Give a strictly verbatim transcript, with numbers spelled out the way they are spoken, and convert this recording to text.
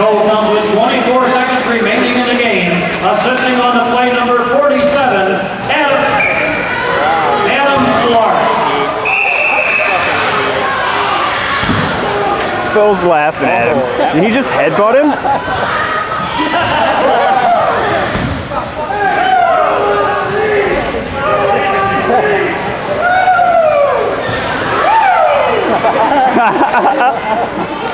goal comes with twenty-four seconds remaining in the game. Assisting on the play, number forty-seven, Adam, Adam Clarke. Phil's laughing at him. Did he just headbutt him? Ha ha ha ha!